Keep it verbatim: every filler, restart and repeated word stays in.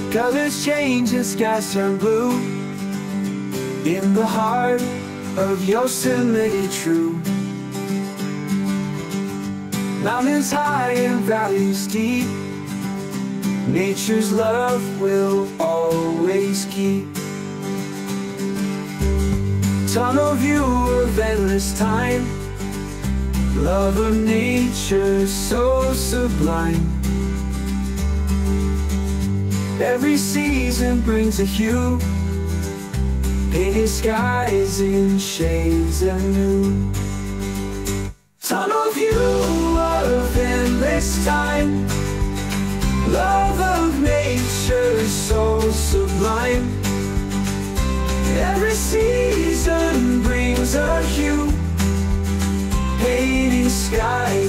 Colors change and skies turn blue. In the heart of Yosemite true. Mountains high and valleys deep, nature's love will always keep. Tunnel view of endless time, love of nature so sublime. Every season brings a hue, painted skies in shades anew. Tunnel view of endless time, love of nature so sublime. Every season brings a hue, painting skies